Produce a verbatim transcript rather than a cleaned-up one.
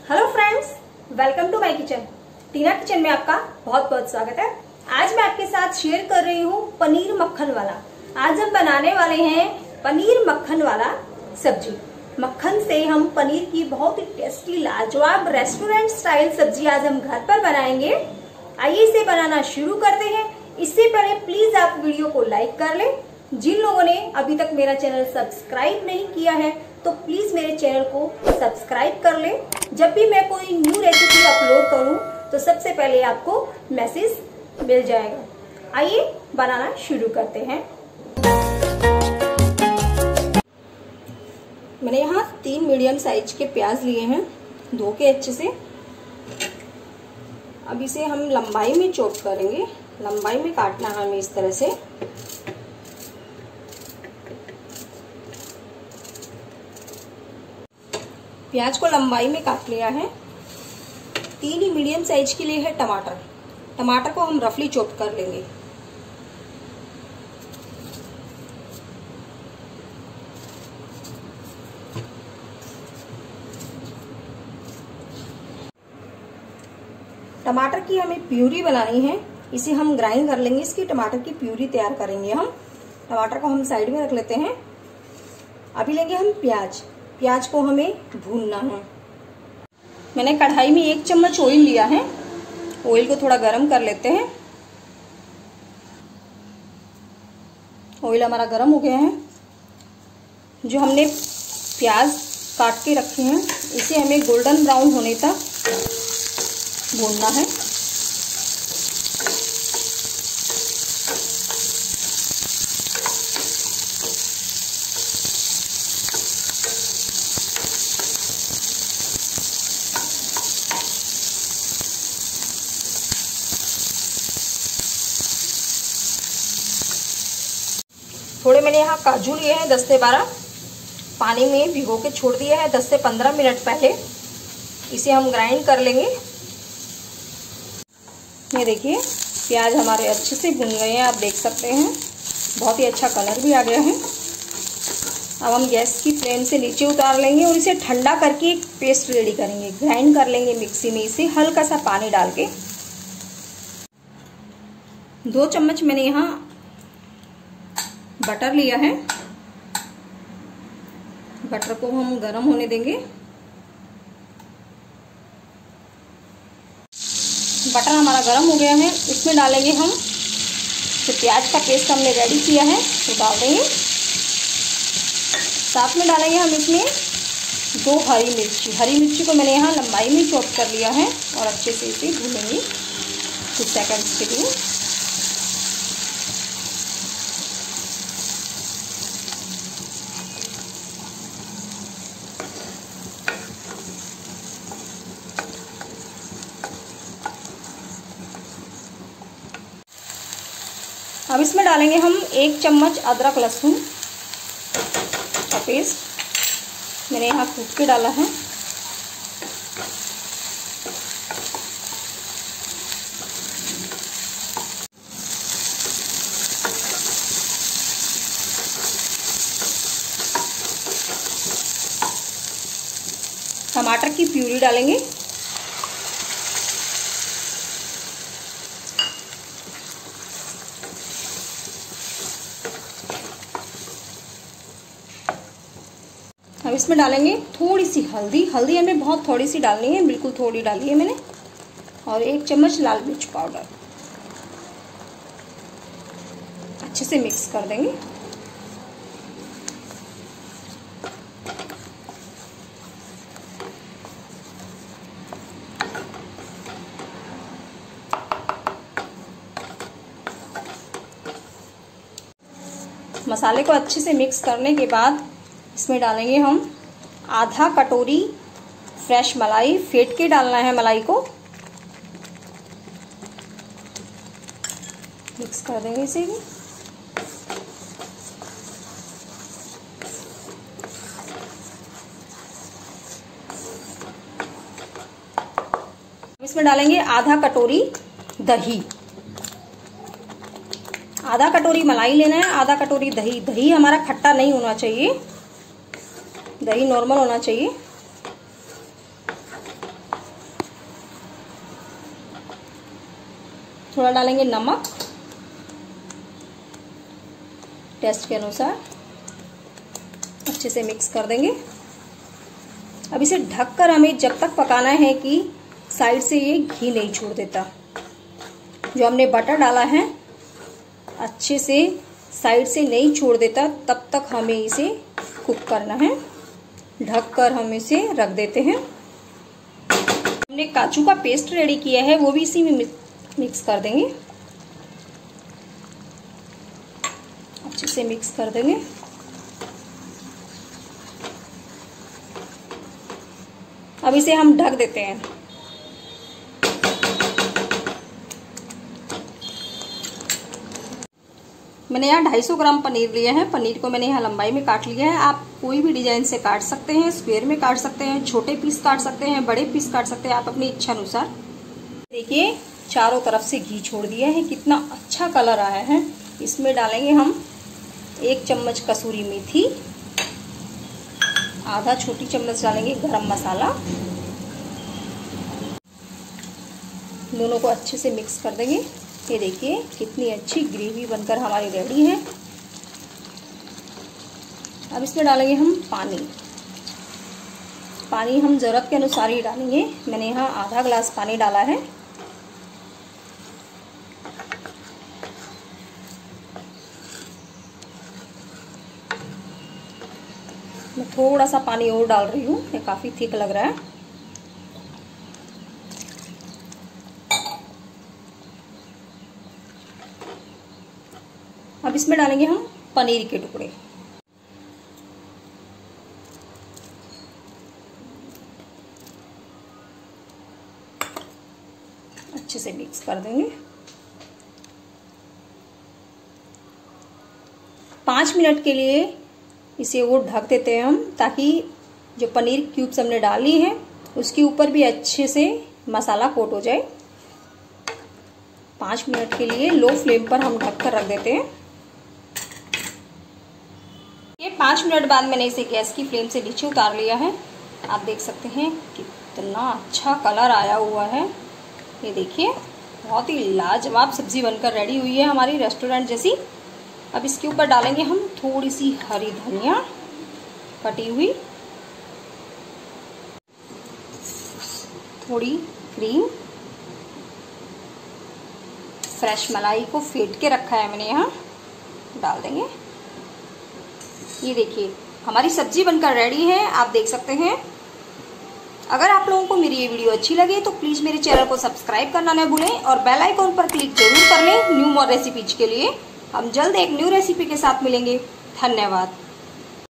Hello friends, welcome to my kitchen. Tina kitchen में आपका बहुत बहुत स्वागत है। आज मैं आपके साथ शेयर कर रही हूँ पनीर मक्खन वाला। आज हम बनाने वाले हैं पनीर मक्खन वाला सब्जी। मक्खन से हम पनीर की बहुत ही टेस्टी लाजवाब रेस्टोरेंट स्टाइल सब्जी आज हम घर पर बनाएंगे। आइए इसे बनाना शुरू करते हैं। इससे पहले प्लीज आप वीडियो को लाइक कर लें। जिन लोगों ने अभी तक मेरा चैनल सब्सक्राइब नहीं किया है तो प्लीज मेरे चैनल को सब्सक्राइब कर लें। जब भी मैं कोई न्यू रेसिपी अपलोड करूं तो सबसे पहले आपको मैसेज मिल जाएगा। आइए बनाना शुरू करते हैं। मैंने यहाँ तीन मीडियम साइज के प्याज लिए हैं, धो के अच्छे से। अब इसे हम लंबाई में चॉप करेंगे। लंबाई में काटना है हमें इस तरह से। प्याज को लंबाई में काट लिया है। तीन ही मीडियम साइज के लिए है टमाटर। टमाटर को हम रफली चॉप कर लेंगे। टमाटर की हमें प्यूरी बनानी है, इसे हम ग्राइंड कर लेंगे। इसकी टमाटर की प्यूरी तैयार करेंगे हम। टमाटर को हम साइड में रख लेते हैं। अभी लेंगे हम प्याज। प्याज को हमें भूनना है। मैंने कढ़ाई में एक चम्मच ऑयल लिया है। ऑयल को थोड़ा गरम कर लेते हैं। ऑयल हमारा गरम हो गया है। जो हमने प्याज काट के रखे हैं इसे हमें गोल्डन ब्राउन होने तक भूनना है। थोड़े मैंने यहाँ काजू लिए हैं, दस से बारह। पानी में भिगो के छोड़ दिया है दस से पंद्रह मिनट पहले। इसे हम ग्राइंड कर लेंगे। ये देखिए प्याज हमारे अच्छे से भुन गए हैं, आप देख सकते हैं। बहुत ही अच्छा कलर भी आ गया है। अब हम गैस की फ्लेम से नीचे उतार लेंगे और इसे ठंडा करके एक पेस्ट रेडी करेंगे। ग्राइंड कर लेंगे मिक्सी में इसे हल्का सा पानी डाल के। दो चम्मच मैंने यहाँ बटर लिया है। बटर को हम गरम होने देंगे। बटर हमारा गरम हो गया है। इसमें डालेंगे हम जो प्याज का पेस्ट हमने रेडी किया है वो डाल देंगे। साथ में डालेंगे हम इसमें दो हरी मिर्ची। हरी मिर्ची को मैंने यहाँ लंबाई में चॉप कर लिया है और अच्छे से इसे भूनेंगे कुछ सेकंड्स के लिए। अब इसमें डालेंगे हम एक चम्मच अदरक लहसुन का पेस्ट। मैंने यहाँ कूट के डाला है। टमाटर की प्यूरी डालेंगे। अब इसमें डालेंगे थोड़ी सी हल्दी। हल्दी हमें बहुत थोड़ी सी डालनी है, बिल्कुल थोड़ी डाली है मैंने। और एक चम्मच लाल मिर्च पाउडर। अच्छे से मिक्स कर देंगे। मसाले को अच्छे से मिक्स करने के बाद इसमें डालेंगे हम आधा कटोरी फ्रेश मलाई। फेंट के डालना है मलाई को। मिक्स कर देंगे इसे भी। इसमें डालेंगे आधा कटोरी दही। आधा कटोरी मलाई लेना है, आधा कटोरी दही। दही हमारा खट्टा नहीं होना चाहिए, दही नॉर्मल होना चाहिए। थोड़ा डालेंगे नमक टेस्ट के अनुसार, अच्छे से मिक्स कर देंगे। अब इसे ढककर हमें जब तक पकाना है कि साइड से ये घी नहीं छोड़ देता। जो हमने बटर डाला है अच्छे से साइड से नहीं छोड़ देता, तब तक हमें इसे कुक करना है। ढककर हम इसे रख देते हैं। हमने काजू का पेस्ट रेडी किया है, वो भी इसी में मिक्स कर देंगे। अच्छे से मिक्स कर देंगे। अब इसे हम ढक देते हैं। मैंने यहाँ दो सौ पचास ग्राम पनीर लिया है। पनीर को मैंने यहाँ लंबाई में काट लिया है। आप कोई भी डिजाइन से काट सकते हैं, स्क्वायर में काट सकते हैं, छोटे पीस काट सकते हैं, बड़े पीस काट सकते हैं, आप अपनी इच्छा अनुसार। देखिए चारों तरफ से घी छोड़ दिया है, कितना अच्छा कलर आया है। इसमें डालेंगे हम एक चम्मच कसूरी मेथी, आधा छोटी चम्मच डालेंगे गरम मसाला। दोनों को अच्छे से मिक्स कर देंगे। ये देखिए कितनी अच्छी ग्रेवी बनकर हमारी रेडी है। अब इसमें डालेंगे हम पानी। पानी हम ज़रूरत के अनुसार ही डालेंगे। मैंने यहाँ आधा ग्लास पानी डाला है। मैं थोड़ा सा पानी और डाल रही हूँ, ये काफ़ी थिक लग रहा है। अब इसमें डालेंगे हम पनीर के टुकड़े। अच्छे से मिक्स कर देंगे। पाँच मिनट के लिए इसे वो ढक देते हैं हम, ताकि जो पनीर क्यूब्स हमने डाली है उसके ऊपर भी अच्छे से मसाला कोट हो जाए। पाँच मिनट के लिए लो फ्लेम पर हम ढक कर रख देते हैं। ये पाँच मिनट बाद मैंने इसे गैस की फ्लेम से नीचे उतार लिया है। आप देख सकते हैं कितना अच्छा कलर आया हुआ है। ये देखिए बहुत ही लाजवाब सब्जी बनकर रेडी हुई है हमारी रेस्टोरेंट जैसी। अब इसके ऊपर डालेंगे हम थोड़ी सी हरी धनिया कटी हुई, थोड़ी क्रीम, फ्रेश मलाई को फेंट के रखा है मैंने, यहाँ डाल देंगे। ये देखिए हमारी सब्जी बनकर रेडी है, आप देख सकते हैं। अगर आप लोगों को मेरी ये वीडियो अच्छी लगे तो प्लीज मेरे चैनल को सब्सक्राइब करना न भूलें और बेल आइकॉन पर क्लिक जरूर कर लें न्यू मोर रेसिपीज के लिए। हम जल्द एक न्यू रेसिपी के साथ मिलेंगे। धन्यवाद।